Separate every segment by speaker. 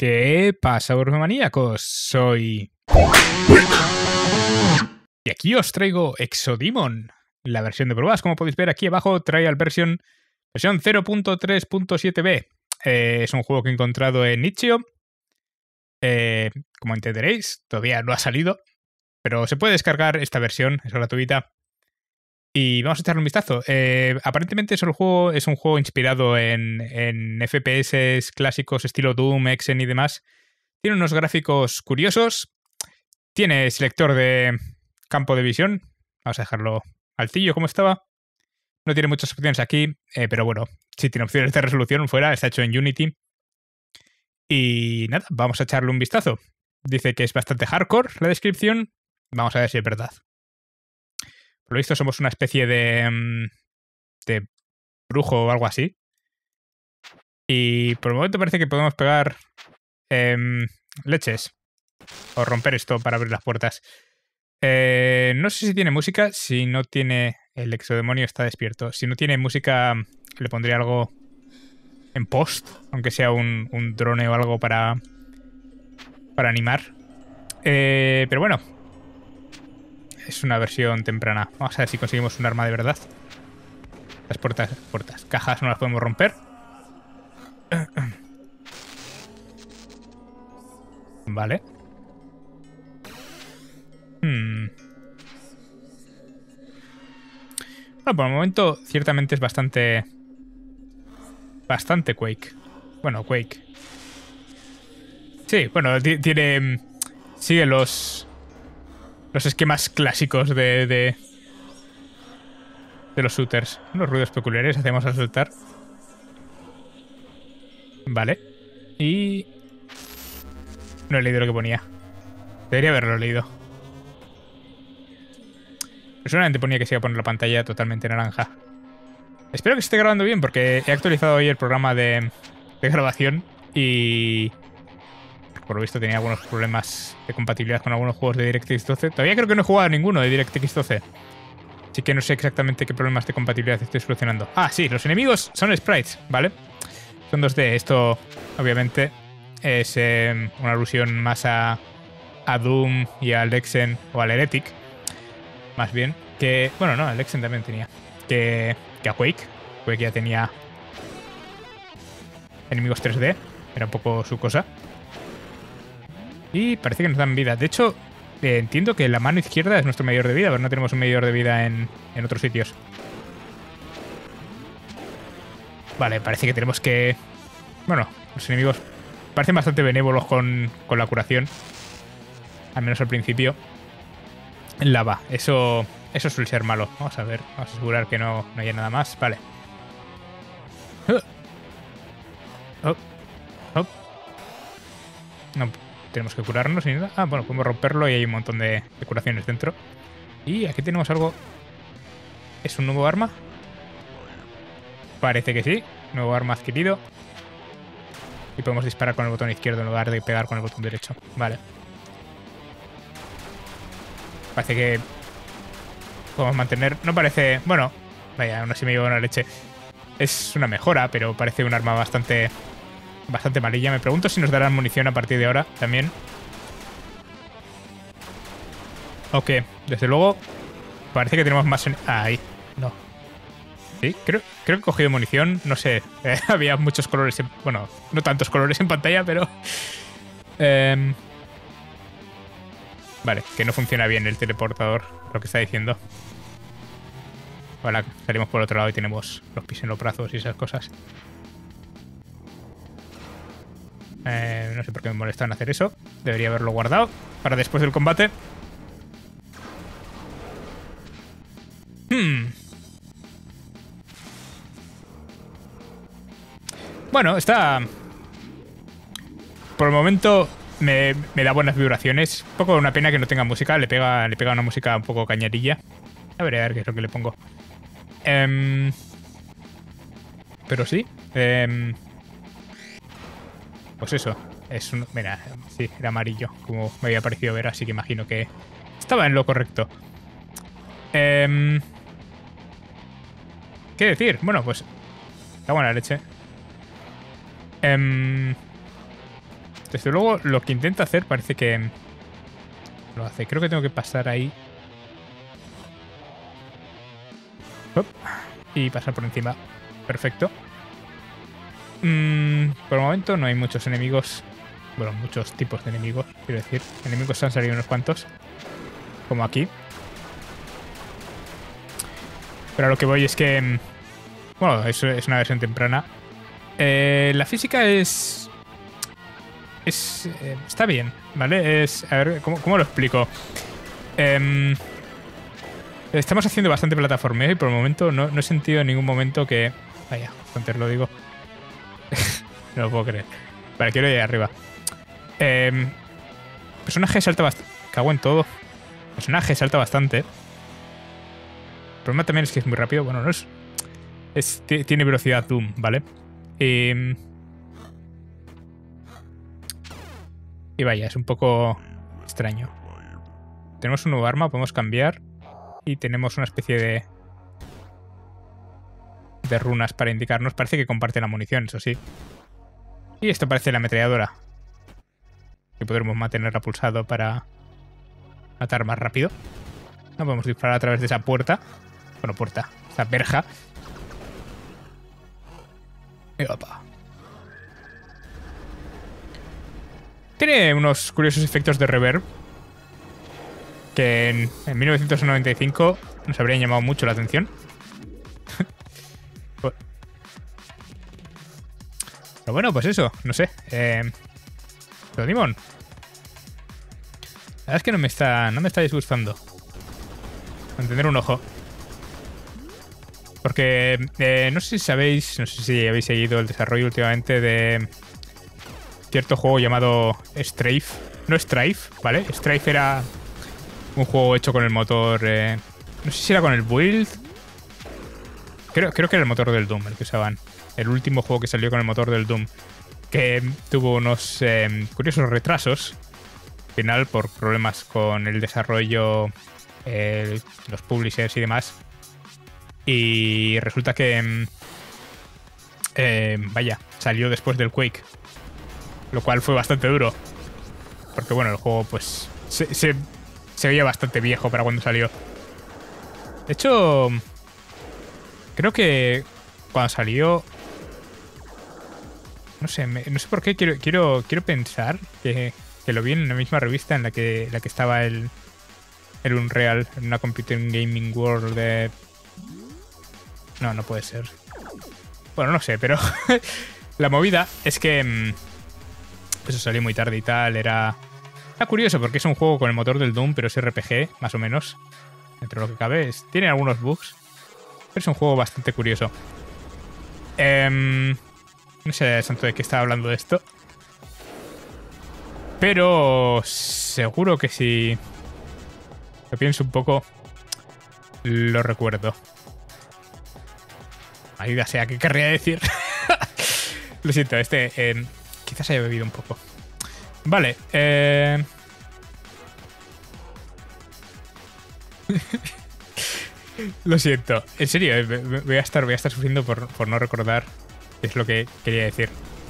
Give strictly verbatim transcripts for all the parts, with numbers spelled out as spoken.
Speaker 1: ¿Qué pasa, burromaníacos? Soy... Y aquí os traigo Exodemon, la versión de pruebas. Como podéis ver aquí abajo, Trial Version, versión cero punto tres punto siete b. Eh, es un juego que he encontrado en itch punto io. Eh, como entenderéis, todavía no ha salido, pero se puede descargar esta versión, es gratuita. Y vamos a echarle un vistazo. Eh, aparentemente es un juego, es un juego inspirado en, en F P S clásicos estilo Doom, Hexen y demás. Tiene unos gráficos curiosos. Tiene selector de campo de visión. Vamos a dejarlo altillo como estaba. No tiene muchas opciones aquí, eh, pero bueno, sí tiene opciones de resolución fuera. Está hecho en Unity. Y nada, vamos a echarle un vistazo. Dice que es bastante hardcore la descripción. Vamos a ver si es verdad. Por lo visto somos una especie de, de brujo o algo así. Y por el momento parece que podemos pegar eh, leches. O romper esto para abrir las puertas. Eh, no sé si tiene música. Si no tiene... El exodemonio está despierto. Si no tiene música, le pondría algo en post. Aunque sea un, un drone o algo para, para animar. Eh, pero bueno. Es una versión temprana. Vamos a ver si conseguimos un arma de verdad. Las puertas, puertas, cajas no las podemos romper. Vale. Hmm. Bueno, por el momento ciertamente es bastante... Bastante Quake. Bueno, Quake. Sí, bueno, tiene... Sigue los... Los esquemas clásicos de... de de los shooters. Unos ruidos peculiares hacemos al saltar. Vale. Y... No he leído lo que ponía. Debería haberlo leído. Personalmente ponía que se iba a poner la pantalla totalmente naranja. Espero que se esté grabando bien porque he actualizado hoy el programa de, de grabación y... Por lo visto tenía algunos problemas de compatibilidad con algunos juegos de DirectX doce. Todavía creo que no he jugado a ninguno de DirectX doce. Así que no sé exactamente qué problemas de compatibilidad estoy solucionando. Ah, sí, los enemigos son sprites, ¿vale? Son dos D. Esto, obviamente, es eh, una alusión más a, a Doom y al Hexen o al Heretic. Más bien que... Bueno, no, el Hexen también tenía. Que, que a Quake. Quake ya tenía enemigos tres D. Era un poco su cosa. Y parece que nos dan vida. De hecho... Eh, entiendo que la mano izquierda es nuestro medidor de vida, pero no tenemos un medidor de vida en, en otros sitios. Vale, parece que tenemos que... Bueno, los enemigos parecen bastante benévolos con, con la curación. Al menos al principio. Lava, eso, eso suele ser malo. Vamos a ver, vamos a asegurar que no, no haya nada más. Vale. Oh, oh. No... Tenemos que curarnos y nada. Ah, bueno, podemos romperlo y hay un montón de, de curaciones dentro. Y aquí tenemos algo... ¿Es un nuevo arma? Parece que sí. Nuevo arma adquirido. Y podemos disparar con el botón izquierdo en lugar de pegar con el botón derecho. Vale. Parece que... Podemos mantener... No parece... Bueno, vaya, aún así me llevo una leche. Es una mejora, pero parece un arma bastante... Bastante malilla. Me pregunto si nos darán munición a partir de ahora también. Ok, desde luego parece que tenemos más... En... Ah, ahí, no. Sí, creo, creo que he cogido munición. No sé, eh, había muchos colores en... Bueno, no tantos colores en pantalla, pero... Eh... Vale, que no funciona bien el teleportador, lo que está diciendo. Vale, salimos por otro lado y tenemos los pies en los brazos y esas cosas. Eh, no sé por qué me molesta en hacer eso. Debería haberlo guardado para después del combate. Hmm. Bueno, está... Por el momento me, me da buenas vibraciones. Un poco una pena que no tenga música. Le pega, le pega una música un poco cañarilla. A ver, a ver qué es lo que le pongo. Eh, pero sí. Eh, Pues eso, es un... Mira, sí, era amarillo, como me había parecido ver, así que imagino que estaba en lo correcto. Eh, ¿Qué decir? Bueno, pues... Está buena leche. Eh, Desde luego, lo que intenta hacer parece que lo hace. Creo que tengo que pasar ahí. Hop, y pasar por encima. Perfecto. Mm, por el momento no hay muchos enemigos. Bueno, muchos tipos de enemigos, quiero decir. Enemigos han salido unos cuantos. Como aquí. Pero a lo que voy es que... Bueno, eso es una versión temprana. Eh, la física es... Es... Eh, está bien, ¿vale? Es... A ver, ¿cómo, cómo lo explico? Eh, estamos haciendo bastante plataformeo y por el momento no, no he sentido en ningún momento que... Vaya, antes lo digo. No lo puedo creer. Vale, quiero ir arriba. Eh, el personaje salta bastante... Cago en todo. El personaje salta bastante. El problema también es que es muy rápido. Bueno, no es... es tiene velocidad Doom, ¿vale? Y... y vaya, es un poco extraño. Tenemos un nuevo arma, podemos cambiar. Y tenemos una especie de... de runas para indicarnos. Parece que comparte la munición, eso sí. Y esto parece la ametralladora. Que podremos mantenerla pulsado para matar más rápido. No podemos disparar a través de esa puerta. Bueno, puerta. Esa verja. Y opa. Tiene unos curiosos efectos de reverb. Que en, en mil novecientos noventa y cinco nos habrían llamado mucho la atención. Pero bueno, pues eso, no sé. Eh, Exodemon. La verdad es que no me está, no me está disgustando. Mantener un ojo. Porque eh, no sé si sabéis, no sé si habéis seguido el desarrollo últimamente de cierto juego llamado Strafe. No Strife, ¿vale? Strife era un juego hecho con el motor... Eh, no sé si era con el Build. Creo, creo que era el motor del Doom el que usaban. El último juego que salió con el motor del Doom. Que tuvo unos eh, curiosos retrasos. Al final, por problemas con el desarrollo, eh, los publishers y demás. Y resulta que... Eh, vaya, salió después del Quake. Lo cual fue bastante duro. Porque bueno, el juego pues... Se, se, se veía bastante viejo para cuando salió. De hecho... Creo que cuando salió... No sé, me, no sé por qué quiero, quiero, quiero pensar que, que lo vi en la misma revista en la que, la que estaba el, el Unreal, en una Computing Gaming World de... No, no puede ser. Bueno, no sé, pero la movida es que pues eso salió muy tarde y tal, era... Era curioso porque es un juego con el motor del Doom, pero es R P G, más o menos, dentro de lo que cabe. Es, tiene algunos bugs, pero es un juego bastante curioso. Eh... No sé santo de qué estaba hablando de esto. Pero seguro que si lo pienso un poco, lo recuerdo. Ayuda sea, ¿qué querría decir? Lo siento, este eh, quizás haya bebido un poco. Vale. Eh... Lo siento. En serio, eh, voy a estar, voy a estar sufriendo por, por no recordar. Es lo que quería decir.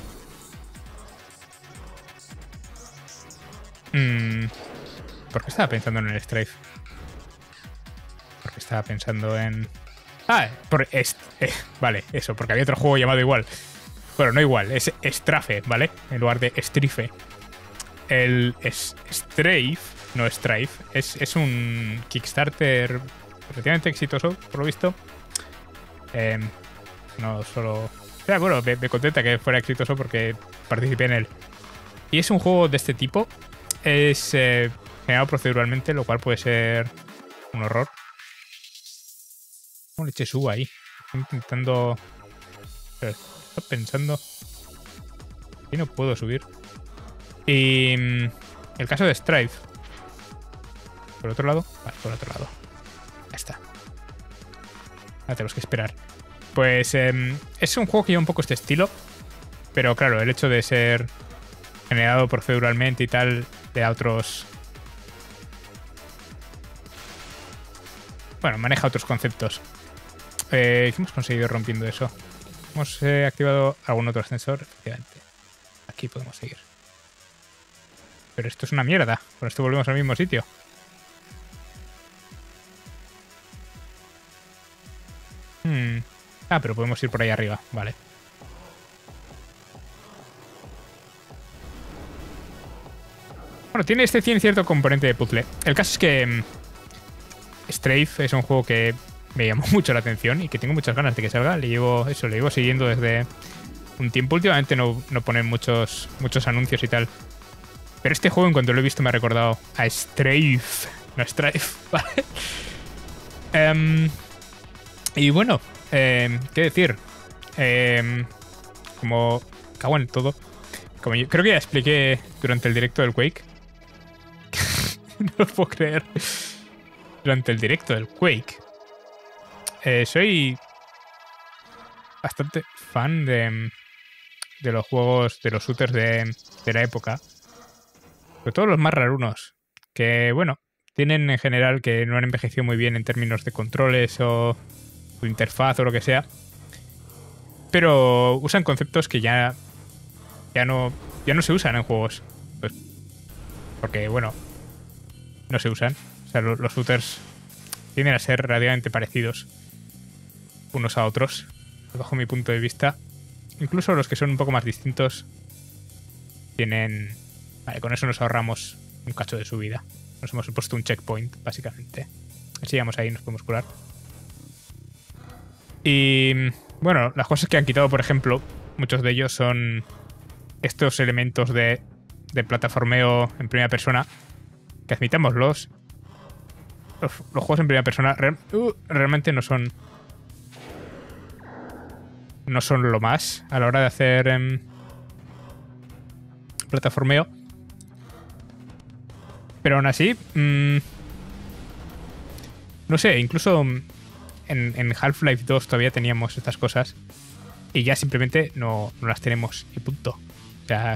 Speaker 1: Mm, ¿Por qué estaba pensando en el Strafe? Porque estaba pensando en... Ah, por est eh, vale, eso, porque había otro juego llamado igual. Bueno, no igual, es Strafe, ¿vale? En lugar de Strife. El es Strafe, no Strife, es, es un Kickstarter relativamente exitoso, por lo visto. Eh, no solo... O sea, bueno, me, me contenta que fuera exitoso porque participé en él. Y es un juego de este tipo. Es eh, generado proceduralmente, lo cual puede ser un horror. ¿Cómo leche subo ahí? Estoy intentando... Estoy pensando... Y no puedo subir. Y... el caso de Strife. ¿Por otro lado? Vale, por otro lado. Ya está. Ahora tenemos que esperar. Pues eh, es un juego que lleva un poco este estilo. Pero claro, el hecho de ser generado proceduralmente y tal, le da otros... Bueno, maneja otros conceptos. Eh, ¿Qué hemos conseguido rompiendo eso? Hemos eh, activado algún otro ascensor. Efectivamente. Aquí podemos seguir. pero esto es una mierda. Con esto volvemos al mismo sitio. Hmm. Ah, pero podemos ir por ahí arriba. Vale. Bueno, tiene este tiene cierto componente de puzzle. El caso es que um, Strafe es un juego que me llamó mucho la atención y que tengo muchas ganas de que salga. Le llevo eso, le llevo siguiendo desde un tiempo. Últimamente no, no ponen muchos, muchos anuncios y tal. Pero este juego, en cuanto lo he visto, me ha recordado a Strafe. No, Strafe, ¿vale? um, y bueno, eh, ¿qué decir? Eh, como... Cago en todo. Como yo, creo que ya expliqué durante el directo del Quake. No lo puedo creer. Durante el directo del Quake. Eh, soy bastante fan de, de los juegos, de los shooters de, de la época. Sobre todo los más rarunos. Que, bueno, tienen en general que no han envejecido muy bien en términos de controles o de interfaz o lo que sea. Pero usan conceptos que ya, ya, no, ya no se usan en juegos. Pues, porque, bueno, no se usan. O sea, los, los shooters tienden a ser relativamente parecidos unos a otros, bajo mi punto de vista. Incluso los que son un poco más distintos tienen... Vale, con eso nos ahorramos un cacho de su vida. Nos hemos puesto un checkpoint, básicamente. Así llegamos ahí y nos podemos curar. Y... bueno, las cosas que han quitado, por ejemplo, muchos de ellos son estos elementos de, de plataformeo en primera persona. Que admitámoslos. Los, los juegos en primera persona re, uh, realmente no son... no son lo más a la hora de hacer eh, plataformeo. Pero aún así, mmm, no sé, incluso en, en Half-Life dos todavía teníamos estas cosas y ya simplemente no, no las tenemos y punto. O sea,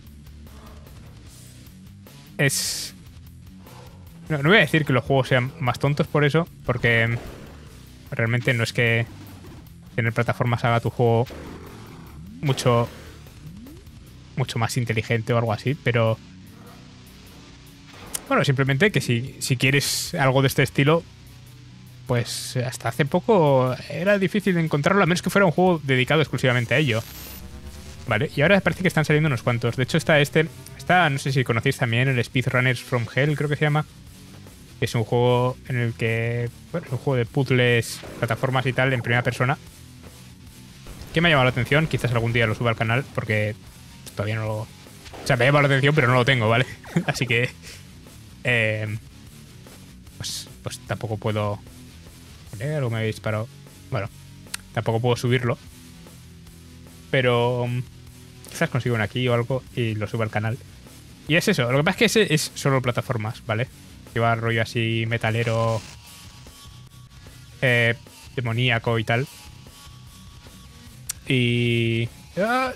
Speaker 1: es... No, no voy a decir que los juegos sean más tontos por eso, porque realmente no es que tener plataformas haga tu juego mucho mucho más inteligente o algo así, pero bueno, simplemente que si, si quieres algo de este estilo, pues hasta hace poco era difícil de encontrarlo, a menos que fuera un juego dedicado exclusivamente a ello. Vale, y ahora parece que están saliendo unos cuantos. De hecho está este, está, no sé si conocéis también, el Speedrunners from Hell, creo que se llama. Es un juego en el que... bueno, es un juego de puzzles, plataformas y tal, en primera persona. Que me ha llamado la atención, quizás algún día lo suba al canal, porque todavía no lo... O sea, me ha llamado la atención, pero no lo tengo, ¿vale? Así que... Eh, pues, pues tampoco puedo... Algo me habéis disparado. Bueno, tampoco puedo subirlo. Pero... quizás consigo uno aquí o algo y lo subo al canal. Y es eso, lo que pasa es que ese es solo plataformas, ¿vale? Lleva rollo así metalero... Eh, demoníaco y tal. Y... ¡ah!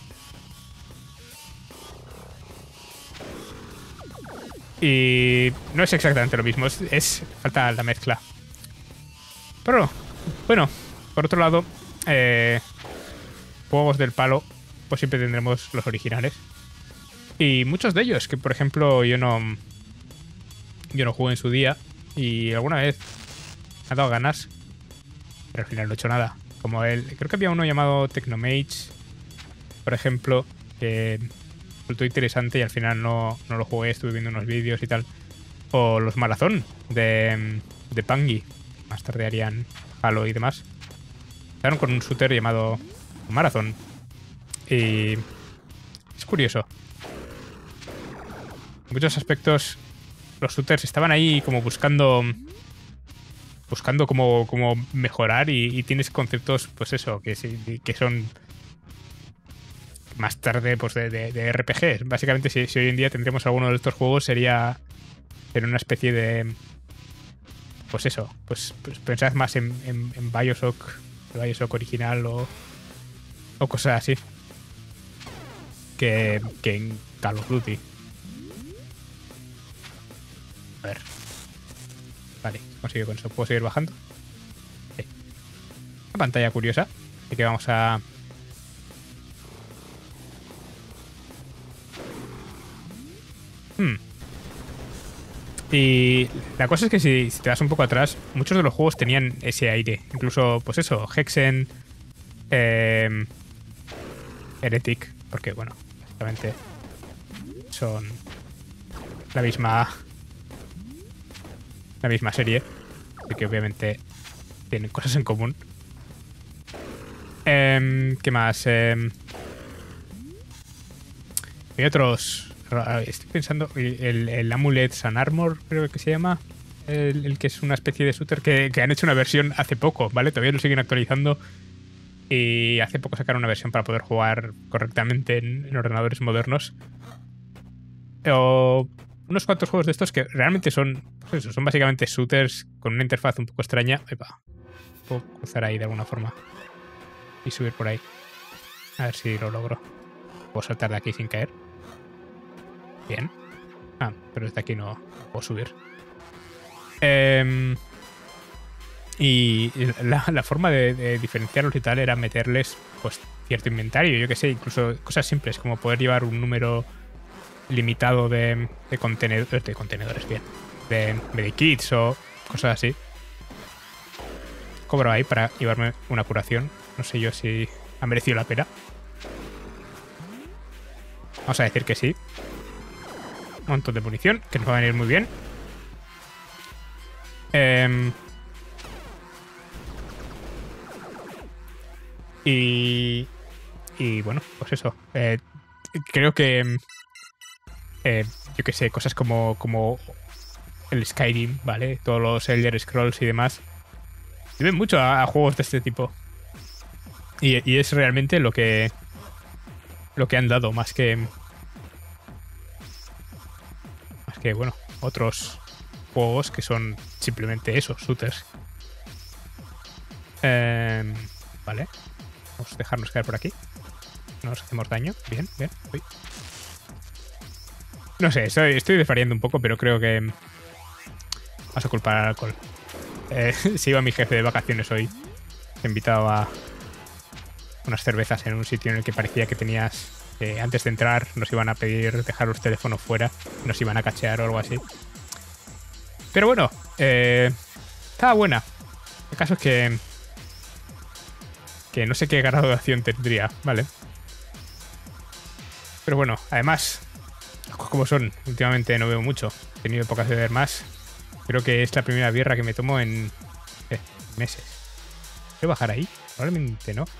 Speaker 1: Y no es exactamente lo mismo, es, es falta la mezcla. Pero, bueno, por otro lado, eh, juegos del palo, pues siempre tendremos los originales. Y muchos de ellos, que por ejemplo yo no... Yo no jugué en su día y alguna vez me ha dado ganas, pero al final no he hecho nada. Como el... creo que había uno llamado Technomage, por ejemplo, que... resultó interesante y al final no, no lo jugué, estuve viendo unos vídeos y tal. O los Marathon de, de Pungy. Más tarde harían Halo y demás. Estaban con un shooter llamado Marathon. Y es curioso. En muchos aspectos los shooters estaban ahí como buscando... Buscando cómo, cómo mejorar y, y tienes conceptos, pues eso, que, que son... más tarde pues de, de, de R P Gs. Básicamente si, si hoy en día tendríamos alguno de estos juegos sería en una especie de pues eso, pues, pues pensad más en, en, en Bioshock, el Bioshock original o, o cosas así que, que en Call of Duty. A ver, vale, consigo con eso. ¿Puedo seguir bajando? Sí. Una pantalla curiosa, así que vamos a... Hmm. Y la cosa es que si, si te vas un poco atrás, muchos de los juegos tenían ese aire. Incluso, pues eso, Hexen, eh, Heretic, porque bueno, básicamente son la misma la misma serie, así que obviamente tienen cosas en común. Eh, ¿Qué más? Eh, hay otros... Estoy pensando, el, el Amulet and Armor, creo que se llama. El, el que es una especie de shooter que, que han hecho una versión hace poco, ¿vale? Todavía lo siguen actualizando. Y hace poco sacaron una versión para poder jugar correctamente en, en ordenadores modernos. O unos cuantos juegos de estos que realmente son, pues eso, son básicamente shooters con una interfaz un poco extraña. Epa, puedo cruzar ahí de alguna forma y subir por ahí. A ver si lo logro. Puedo saltar de aquí sin caer. Bien. Ah, pero desde aquí no puedo subir. Eh, y la, la forma de, de diferenciarlos y tal era meterles pues cierto inventario, yo que sé, incluso cosas simples como poder llevar un número limitado de, de contenedores, de contenedores, bien, de medikits o cosas así. Cobro ahí para llevarme una curación. No sé yo si ha merecido la pena. Vamos a decir que sí. Un montón de munición, que nos va a venir muy bien. Eh, y, y bueno, pues eso. Eh, creo que... Eh, yo qué sé, cosas como, como el Skyrim, ¿vale? Todos los Elder Scrolls y demás. Deben mucho a, a juegos de este tipo. Y, y es realmente lo que... Lo que han dado, más que... Más que, bueno, otros juegos que son simplemente eso, shooters. Eh, vale. Vamos a dejarnos caer por aquí. No nos hacemos daño. Bien, bien. Uy. No sé, estoy, estoy desvariando un poco, pero creo que... Vamos a culpar al alcohol. Eh, si iba mi jefe de vacaciones hoy, te he invitado a unas cervezas en un sitio en el que parecía que tenías... Eh, antes de entrar nos iban a pedir dejar los teléfonos fuera, nos iban a cachear o algo así. Pero bueno, eh, estaba buena. El caso es que... Que no sé qué graduación tendría, ¿vale? Pero bueno, además... Como son, últimamente no bebo mucho. He tenido épocas de beber más. Creo que es la primera birra que me tomo en eh, meses. ¿Puedo bajar ahí? Probablemente no.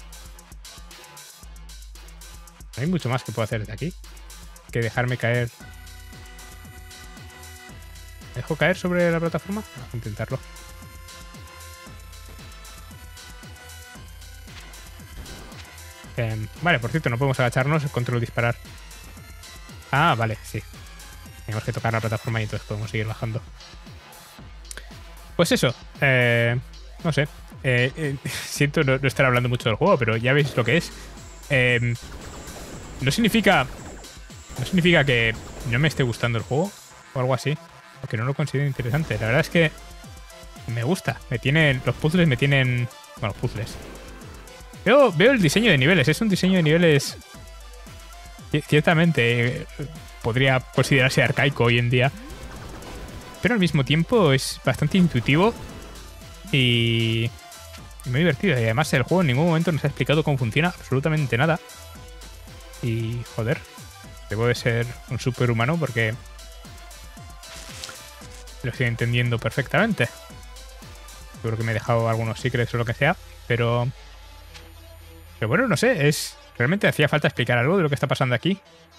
Speaker 1: No hay mucho más que puedo hacer desde aquí que dejarme caer. ¿Me dejo caer sobre la plataforma? Vamos a intentarlo. Eh, vale, por cierto, no podemos agacharnos. Control disparar. Ah, vale, sí. Tenemos que tocar la plataforma y entonces podemos seguir bajando. Pues eso. Eh, no sé. Eh, eh, siento no, no estar hablando mucho del juego, pero ya veis lo que es. Eh, no significa... No significa que no me esté gustando el juego o algo así. O que no lo considere interesante. La verdad es que me gusta. Me tienen... Los puzzles me tienen... Bueno, puzzles. Veo, veo el diseño de niveles. Es un diseño de niveles... Ciertamente podría considerarse arcaico hoy en día, pero al mismo tiempo es bastante intuitivo y muy divertido. Y además el juego en ningún momento nos ha explicado cómo funciona absolutamente nada. Y joder, debo de ser un superhumano porque lo estoy entendiendo perfectamente. Seguro que me he dejado algunos secrets o lo que sea, pero... Pero bueno, no sé, es... ¿Realmente hacía falta explicar algo de lo que está pasando aquí?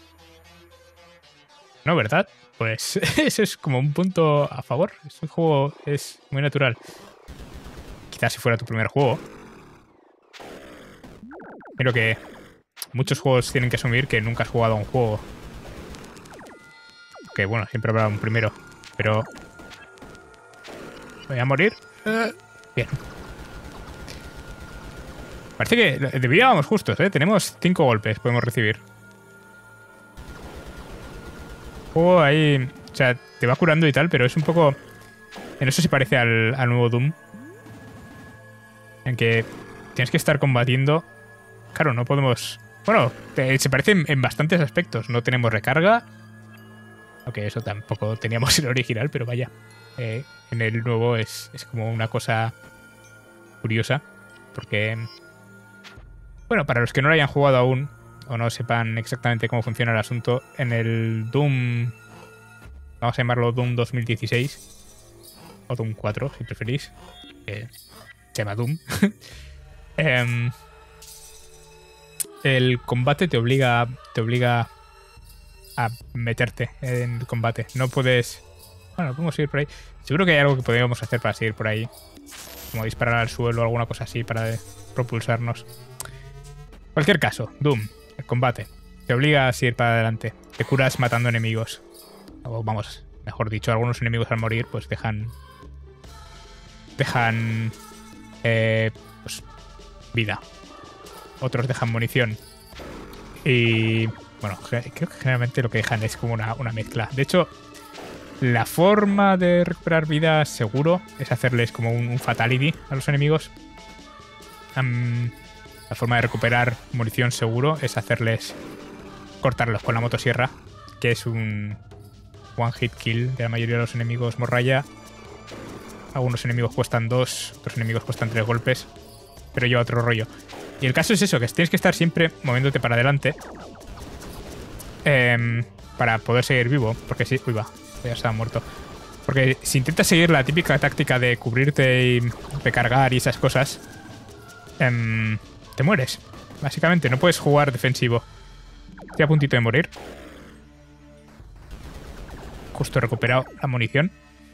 Speaker 1: No, ¿verdad? Pues eso es como un punto a favor. Este juego es muy natural. Quizás si fuera tu primer juego. Creo que muchos juegos tienen que asumir que nunca has jugado a un juego. Que bueno, siempre habrá un primero. Pero... ¿Voy a morir? Uh, bien. Parece que de vida vamos justos, ¿eh? Tenemos cinco golpes, podemos recibir. Oh, ahí... O sea, te va curando y tal, pero es un poco... En eso se parece al, al nuevo Doom. En que tienes que estar combatiendo... Claro, no podemos... Bueno, se parece en, en bastantes aspectos. No tenemos recarga. Aunque eso tampoco teníamos en el original, pero vaya. Eh, en el nuevo es, es como una cosa curiosa. Porque, bueno, para los que no lo hayan jugado aún o no sepan exactamente cómo funciona el asunto, en el Doom, vamos a llamarlo Doom dos mil dieciséis, o Doom cuatro si preferís, que se llama Doom, eh, el combate te obliga, te obliga a meterte en el combate. No puedes... Bueno, podemos ir por ahí. Seguro que hay algo que podríamos hacer para seguir por ahí. Como disparar al suelo o alguna cosa así para propulsarnos. En cualquier caso, Doom, el combate, te obliga a seguir para adelante. Te curas matando enemigos. O vamos, mejor dicho, algunos enemigos al morir pues dejan... Dejan... Eh, pues, vida. Otros dejan munición. Y... Bueno, creo que generalmente lo que dejan es como una, una mezcla. De hecho, la forma de recuperar vida seguro es hacerles como un, un fatality a los enemigos. Um, la forma de recuperar munición seguro es hacerles... cortarlos con la motosierra, que es un one hit kill de la mayoría de los enemigos morralla. Algunos enemigos cuestan dos, otros enemigos cuestan tres golpes, pero lleva otro rollo. Y el caso es eso, que tienes que estar siempre moviéndote para adelante eh, para poder seguir vivo, porque si... Uy, va, ya estaba muerto. Porque si intentas seguir la típica táctica de cubrirte y recargar y esas cosas, eh, te mueres. Básicamente, no puedes jugar defensivo. Estoy a puntito de morir. Justo he recuperado la munición.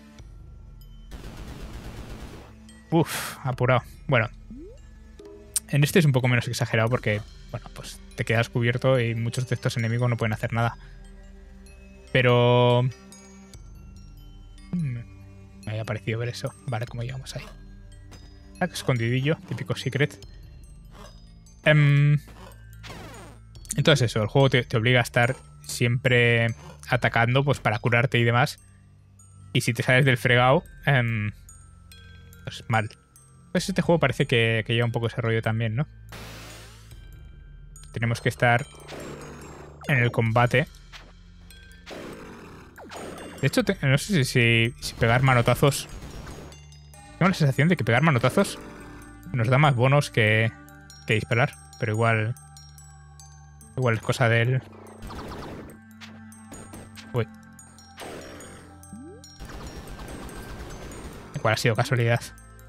Speaker 1: Uf, apurado. Bueno, en este es un poco menos exagerado porque, bueno, pues te quedas cubierto y muchos de estos enemigos no pueden hacer nada. Pero... me había parecido ver eso. Vale, ¿cómo llegamos ahí? Ah, escondidillo, típico secret. Um, entonces eso, el juego te, te obliga a estar siempre atacando pues para curarte y demás. Y si te sales del fregado... Um, pues mal. Pues este juego parece que, que lleva un poco ese rollo también, ¿no? Tenemos que estar en el combate. De hecho, te, no sé si, si, si pegar manotazos... Tengo la sensación de que pegar manotazos nos da más bonos que, que disparar. Pero igual... Igual es cosa del... Uy. Igual ha sido casualidad.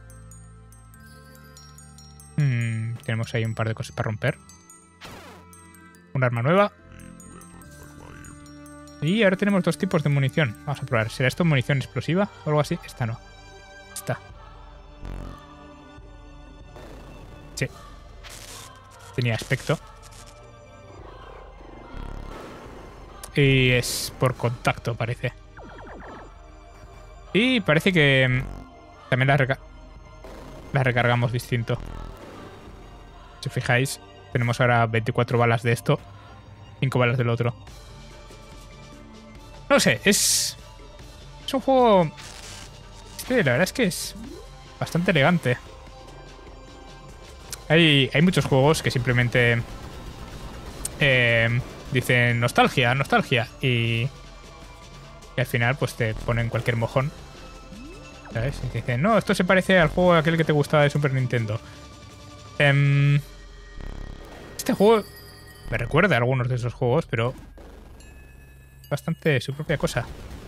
Speaker 1: Hmm, tenemos ahí un par de cosas para romper. Un arma nueva. Y ahora tenemos dos tipos de munición. Vamos a probar. ¿Será esto munición explosiva o algo así? Esta no. Esta. Sí. Tenía aspecto. Y es por contacto, parece. Y parece que también la, reca la recargamos distinto. Si os fijáis, tenemos ahora veinticuatro balas de esto, cinco balas del otro. No sé, es... Es un juego... Sí, la verdad es que es bastante elegante. Hay, hay muchos juegos que simplemente eh, dicen nostalgia, nostalgia. Y, y al final pues te ponen cualquier mojón. ¿Sabes? Y te dicen, no, esto se parece al juego aquel que te gustaba de Super Nintendo. Um, este juego me recuerda a algunos de esos juegos, pero bastante su propia cosa.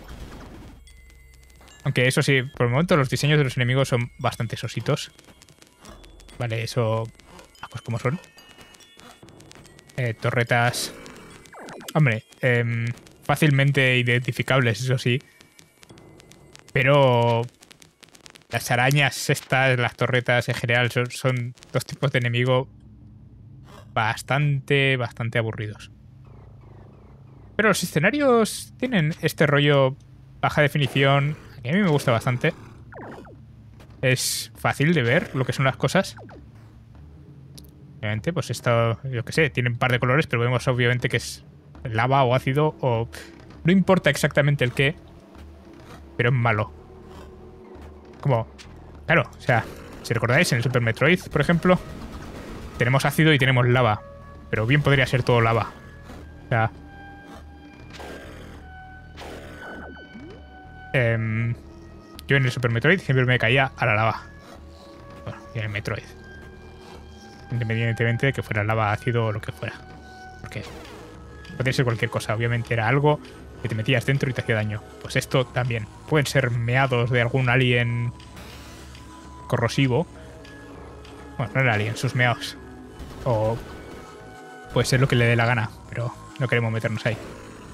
Speaker 1: Aunque eso sí, por el momento los diseños de los enemigos son bastante sositos. Vale, eso... Pues como son. Eh, torretas... Hombre, eh, fácilmente identificables, eso sí. Pero... Las arañas estas, las torretas en general, son, son dos tipos de enemigo bastante, bastante aburridos. Pero los escenarios tienen este rollo baja definición, que a mí me gusta bastante. Es fácil de ver lo que son las cosas. Obviamente, pues esto, yo que sé, tiene un par de colores, pero vemos obviamente que es lava o ácido o... No importa exactamente el qué, pero es malo. Como, claro, o sea, si recordáis, en el Super Metroid, por ejemplo, tenemos ácido y tenemos lava. Pero bien podría ser todo lava. O sea... Eh, yo en el Super Metroid siempre me caía a la lava. Bueno, y en el Metroid. Independientemente de que fuera lava, ácido o lo que fuera. Porque podría ser cualquier cosa. Obviamente era algo que te metías dentro y te hacía daño. Pues esto también. Pueden ser meados de algún alien corrosivo. Bueno, no era alien, sus meados. O puede ser lo que le dé la gana, pero no queremos meternos ahí.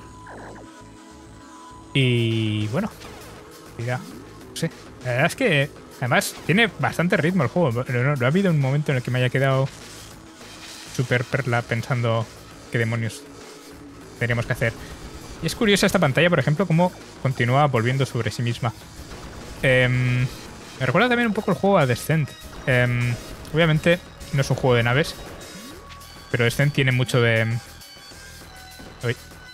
Speaker 1: Y bueno, mira, no sé. La verdad es que además tiene bastante ritmo el juego. No, no ha habido un momento en el que me haya quedado súper perla pensando qué demonios tenemos que hacer. Y es curiosa esta pantalla, por ejemplo, cómo continúa volviendo sobre sí misma. Eh, me recuerda también un poco el juego a Descent. Eh, obviamente no es un juego de naves, pero Descent tiene mucho de... Uy.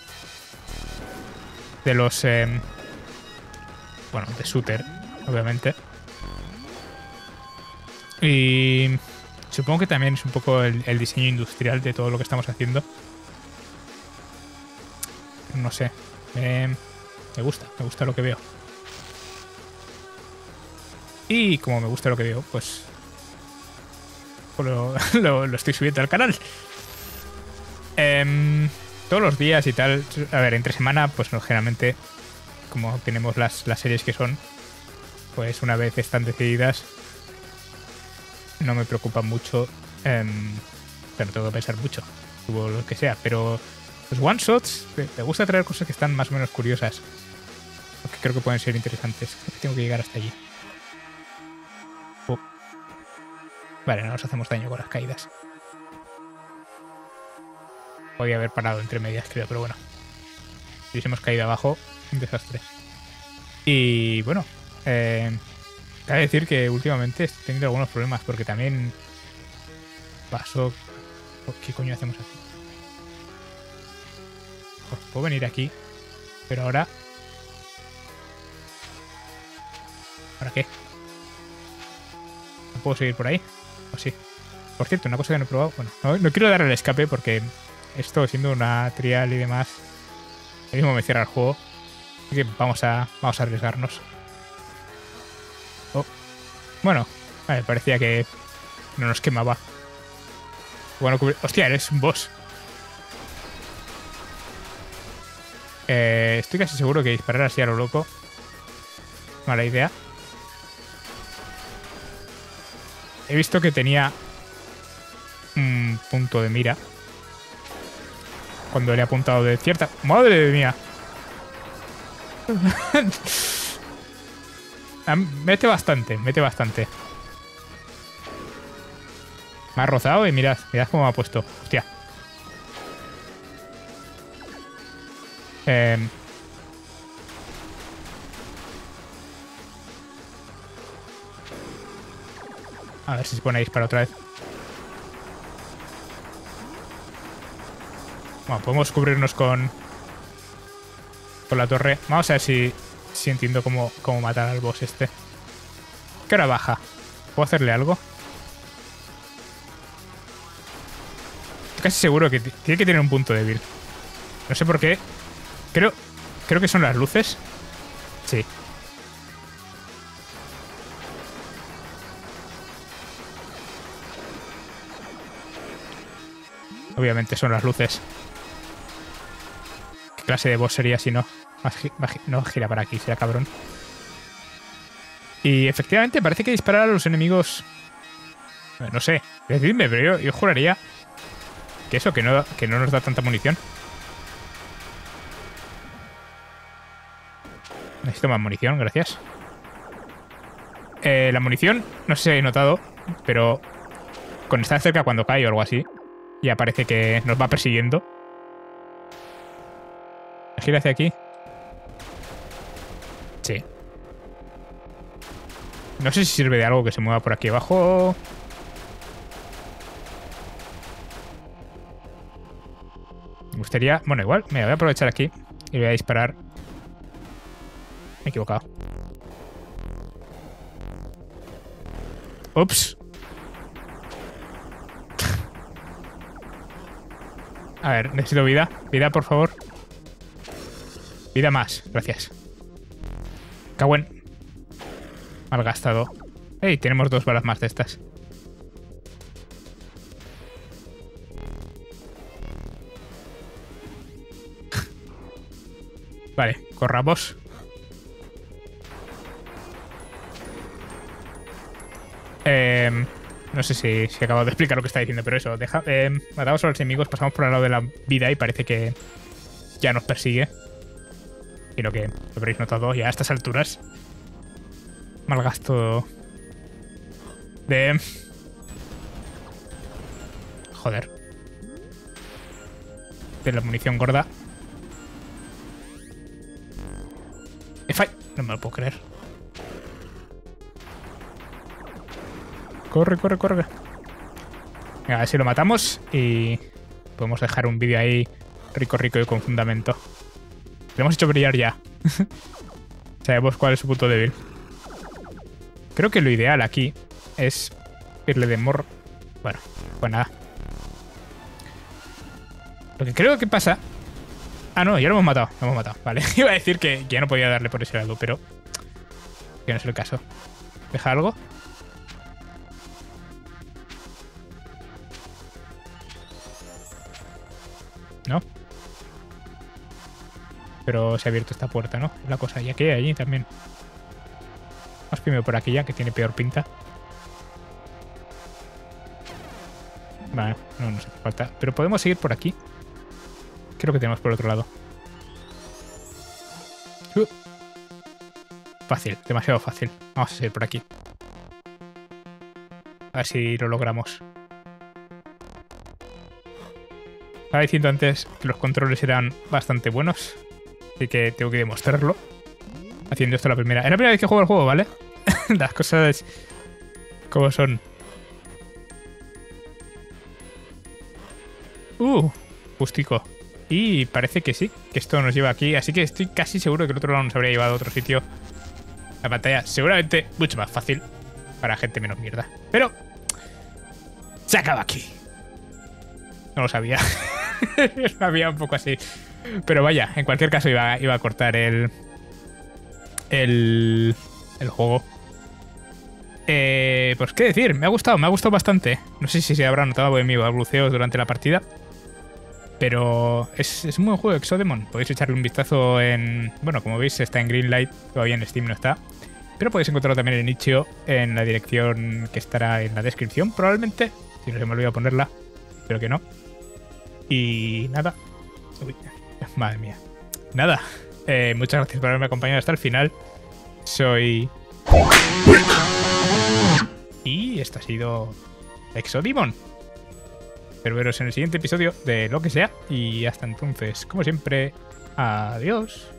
Speaker 1: De los... Eh, bueno, de shooter, obviamente. Y supongo que también es un poco el, el diseño industrial de todo lo que estamos haciendo. No sé. Eh, me gusta, me gusta lo que veo. Y como me gusta lo que veo, pues... pues lo, lo, lo estoy subiendo al canal. Eh, todos los días y tal. A ver, entre semana, pues no, generalmente, como tenemos las, las series que son, pues una vez están decididas, no me preocupa mucho. Eh, pero tengo que pensar mucho, o lo que sea. Pero los one shots, me gusta traer cosas que están más o menos curiosas, porque creo que pueden ser interesantes. Tengo que llegar hasta allí. Oh. Vale, no nos hacemos daño con las caídas. Podía haber parado entre medias, creo, pero bueno. Si hubiésemos caído abajo, un desastre. Y bueno, eh, cabe decir que últimamente estoy teniendo algunos problemas, porque también pasó... ¿Qué coño hacemos aquí? Pues puedo venir aquí, pero ahora... ¿Para qué? ¿No puedo seguir por ahí? ¿O sí? Por cierto, una cosa que no he probado... Bueno, no, no quiero dar el escape porque esto, siendo una trial y demás, el mismo me cierra el juego. Así que vamos a, vamos a arriesgarnos. Oh. Bueno, vale, parecía que no nos quemaba. Bueno, hostia, eres un boss. Eh, estoy casi seguro que disparar así a lo loco. Mala idea. He visto que tenía un punto de mira cuando le he apuntado de cierta... ¡Madre mía! Mete bastante, mete bastante. Me ha rozado y mirad, mirad cómo me ha puesto. Hostia. Eh... A ver si se pone a disparar otra vez. Bueno, podemos cubrirnos con... con la torre. Vamos a ver si, si entiendo cómo, cómo matar al boss este. ¿Qué hora baja? ¿Puedo hacerle algo? Estoy casi seguro que tiene que tener un punto débil. No sé por qué. Creo, creo que son las luces. Sí. Obviamente son las luces. ¿Qué clase de boss sería si no? No gira para aquí, será cabrón. Y efectivamente parece que disparar a los enemigos... No sé, decidme, pero yo, yo juraría que eso, que no, que no nos da tanta munición. Necesito más munición, gracias. Eh, la munición, no sé si habéis notado, pero con estar cerca cuando cae o algo así, ya parece que nos va persiguiendo. ¿Gira hacia aquí? Sí. No sé si sirve de algo que se mueva por aquí abajo. Me gustaría... Bueno, igual, mira, voy a aprovechar aquí y voy a disparar. Me he equivocado. Ups. A ver, necesito vida. Vida, por favor. Vida más, gracias. Cagüen. Mal gastado. ¡Ey! Tenemos dos balas más de estas. Vale, corramos. Eh, no sé si, si acabo de explicar lo que está diciendo, pero eso. Deja, eh, matamos a los enemigos, pasamos por el lado de la vida y parece que ya nos persigue. Y lo que lo habréis notado ya a estas alturas. Mal gasto de... Joder. De la munición gorda. F No me lo puedo creer. Corre, corre, corre. Venga, a ver si lo matamos y podemos dejar un vídeo ahí rico, rico y con fundamento. Lo hemos hecho brillar ya. Sabemos cuál es su punto débil. Creo que lo ideal aquí es irle de morro. Bueno, pues nada. Lo que creo que pasa... Ah, no, ya lo hemos matado. Lo hemos matado. Vale, iba a decir que ya no podía darle por ese lado, pero... que no es el caso. ¿Deja algo? ¿No? Pero se ha abierto esta puerta, ¿no? Es la cosa. Y aquí hay allí también. Vamos primero por aquí ya, que tiene peor pinta. Vale, no nos hace falta. Pero podemos seguir por aquí. Creo que tenemos por otro lado. Uh. Fácil, demasiado fácil. Vamos a seguir por aquí. A ver si lo logramos. Estaba diciendo antes que los controles eran bastante buenos. Así que tengo que demostrarlo. Haciendo esto la primera. Es la primera vez que juego el juego, ¿vale? Las cosas como son. Uh, justico. Y parece que sí, que esto nos lleva aquí. Así que estoy casi seguro de que el otro lado nos habría llevado a otro sitio. La pantalla seguramente mucho más fácil para gente menos mierda. Pero se acaba aquí. No lo sabía. Sabía un poco así. Pero vaya, en cualquier caso iba, iba a cortar el... El... El juego. Eh, pues qué decir, me ha gustado, me ha gustado bastante. No sé si se habrá notado en mi balbuceo durante la partida. Pero es, es un buen juego, Exodemon. Podéis echarle un vistazo en... Bueno, como veis está en Greenlight, todavía en Steam no está. Pero podéis encontrarlo también en Itch punto io, en la dirección que estará en la descripción, probablemente. Si no se me olvida ponerla, espero que no. Y nada. Uy, madre mía. Nada. Eh, muchas gracias por haberme acompañado hasta el final. Soy... Y esto ha sido Exodemon. Espero veros en el siguiente episodio de lo que sea. Y hasta entonces, como siempre, adiós.